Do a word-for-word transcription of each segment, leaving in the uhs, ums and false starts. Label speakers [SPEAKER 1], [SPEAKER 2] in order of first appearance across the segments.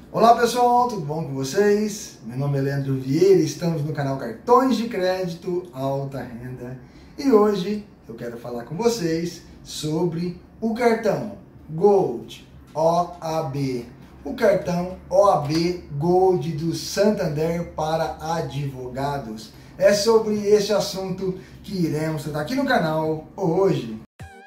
[SPEAKER 1] Olá pessoal, tudo bom com vocês? Meu nome é Leandro Vieira, estamos no canal Cartões de Crédito Alta Renda e hoje eu quero falar com vocês sobre o cartão Gold O A B, o cartão O A B Gold do Santander para advogados. É sobre esse assunto que iremos tratar aqui no canal hoje.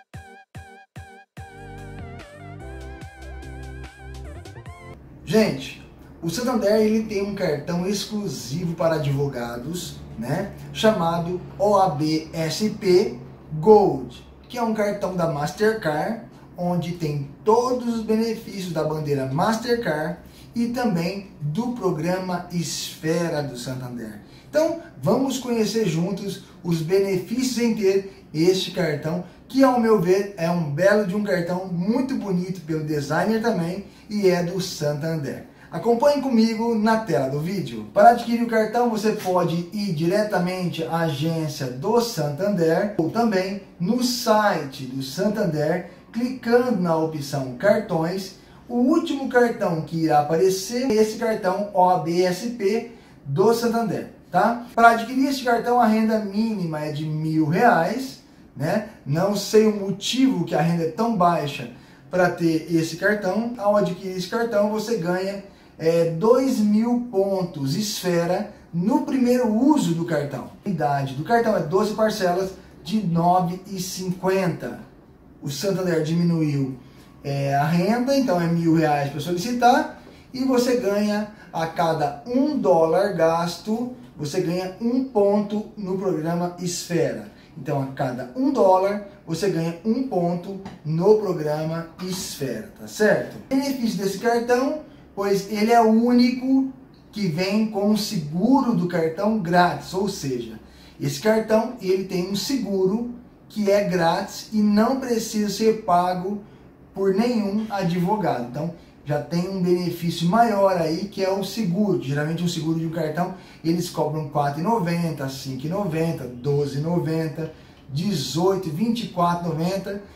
[SPEAKER 1] Gente, o Santander ele tem um cartão exclusivo para advogados, né, chamado O A B S P Gold, que é um cartão da Mastercard, onde tem todos os benefícios da bandeira Mastercard e também do programa Esfera do Santander. Então, vamos conhecer juntos os benefícios em ter este cartão, que ao meu ver é um belo de um cartão, muito bonito pelo designer também, e é do Santander. Acompanhe comigo na tela do vídeo. Para adquirir o cartão, você pode ir diretamente à agência do Santander ou também no site do Santander, clicando na opção cartões. O último cartão que irá aparecer é esse cartão O A B S P do Santander, tá? Para adquirir este cartão, a renda mínima é de mil reais, né? Não sei o motivo que a renda é tão baixa para ter esse cartão. Ao adquirir esse cartão, você ganha é, dois mil pontos Esfera no primeiro uso do cartão. A idade do cartão é doze parcelas de nove reais e cinquenta centavos. O Santander diminuiu é, a renda, então é mil reais para solicitar, e você ganha a cada um dólar gasto, você ganha um ponto no programa Esfera. Então, a cada um dólar, você ganha um ponto no programa Esfera, tá certo? O benefício desse cartão, pois ele é o único que vem com o seguro do cartão grátis, ou seja, esse cartão ele tem um seguro que é grátis e não precisa ser pago por nenhum advogado. Então, já tem um benefício maior aí, que é o seguro. Geralmente um seguro de um cartão, eles cobram quatro reais e noventa centavos, cinco reais e noventa centavos, doze reais e noventa centavos, dezoito reais, vinte e quatro reais e noventa centavos,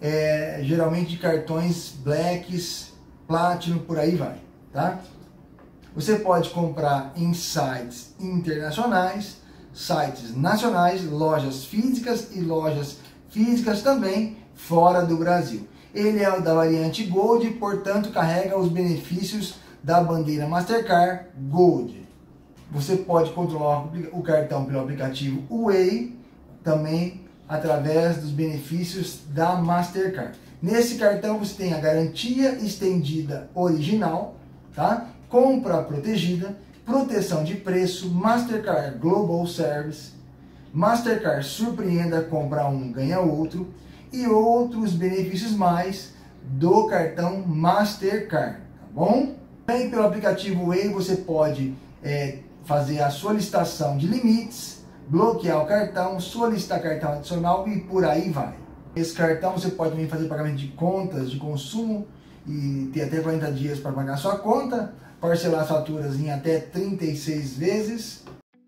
[SPEAKER 1] é, geralmente de cartões Blacks, Platinum, por aí vai, tá? Você pode comprar em sites internacionais, sites nacionais, lojas físicas e lojas físicas também fora do Brasil. Ele é da variante Gold, portanto carrega os benefícios da bandeira Mastercard Gold. Você pode controlar o cartão pelo aplicativo Way, também através dos benefícios da Mastercard. Nesse cartão você tem a garantia estendida original, tá? Compra protegida, proteção de preço, Mastercard Global Service, Mastercard Surpreenda, compra um, ganha outro, e outros benefícios mais do cartão Mastercard, tá bom? Também pelo aplicativo Way você pode é, fazer a solicitação de limites, bloquear o cartão, solicitar cartão adicional e por aí vai. Esse cartão você pode também fazer pagamento de contas de consumo e ter até quarenta dias para pagar sua conta, parcelar as faturas em até trinta e seis vezes.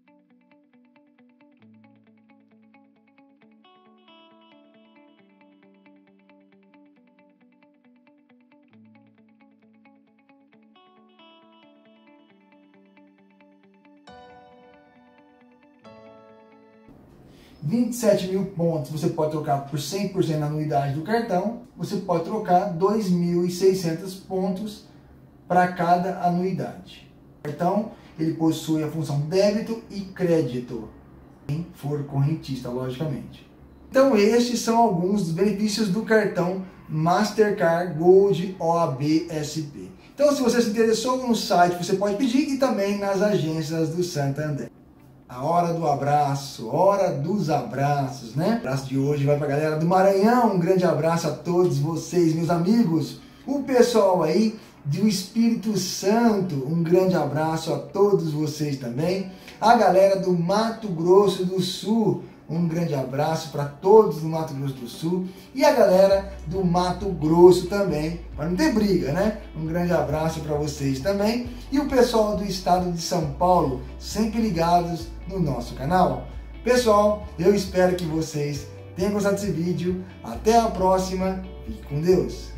[SPEAKER 1] vinte e sete mil pontos você pode trocar por cem por cento na anuidade do cartão. Você pode trocar dois mil e seiscentos pontos para cada anuidade. O cartão ele possui a função débito e crédito, quem for correntista, logicamente. Então estes são alguns dos benefícios do cartão Mastercard Gold O A B S P. Então se você se interessou no site, você pode pedir e também nas agências do Santander. A hora do abraço, hora dos abraços, né? O abraço de hoje vai para a galera do Maranhão. Um grande abraço a todos vocês, meus amigos. O pessoal aí do Espírito Santo, um grande abraço a todos vocês também. A galera do Mato Grosso do Sul, um grande abraço para todos do Mato Grosso do Sul. E a galera do Mato Grosso também, para não ter briga, né? Um grande abraço para vocês também. E o pessoal do estado de São Paulo, sempre ligados no nosso canal. Pessoal, eu espero que vocês tenham gostado desse vídeo. Até a próxima. Fique com Deus.